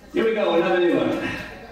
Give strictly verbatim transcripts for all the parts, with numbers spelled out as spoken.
Here we go, another new one.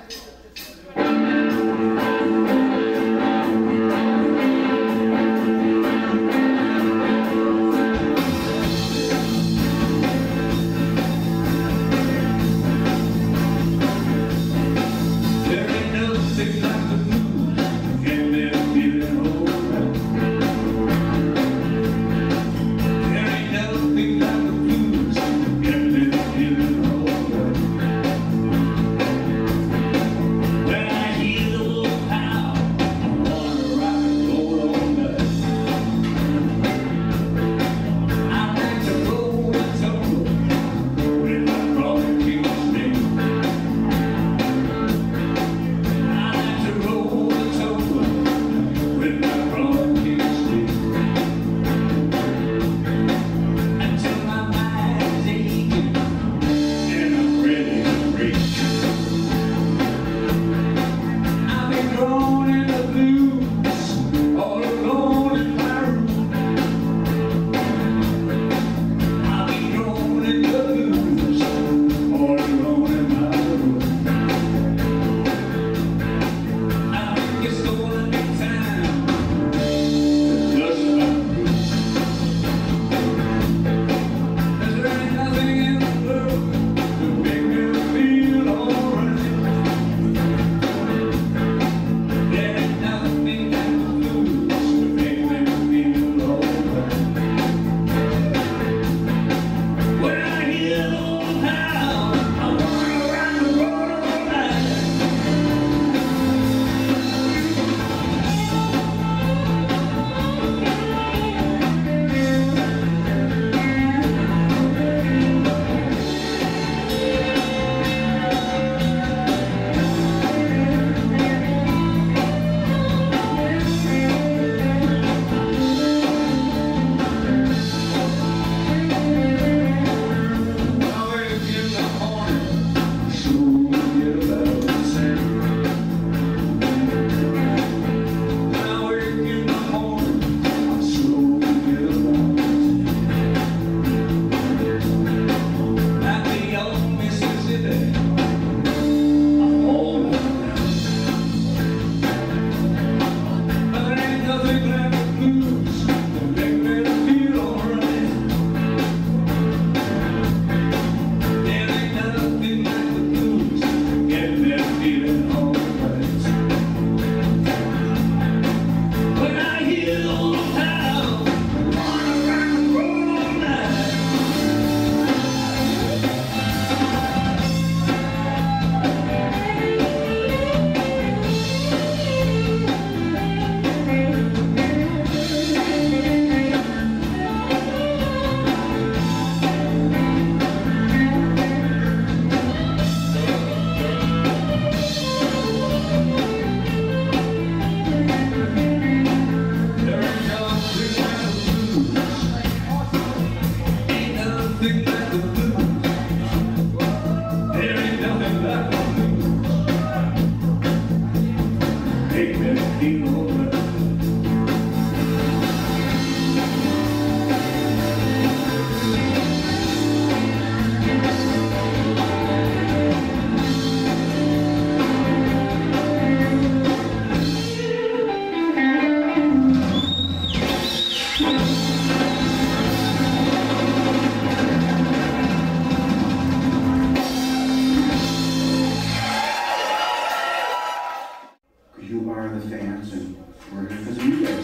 You are the fans, and we're here because of you guys.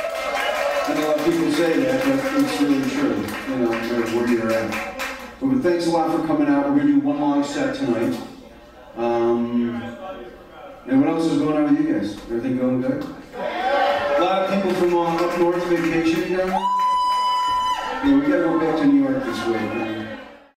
I know a lot of people say that, but it's really true, you know, no matter where you're at. But thanks a lot for coming out. We're going to do one long set tonight. Um, and what else is going on with you guys? Everything going good? A lot of people from uh, up north vacation, you know? Yeah, we got to go back to New York this way.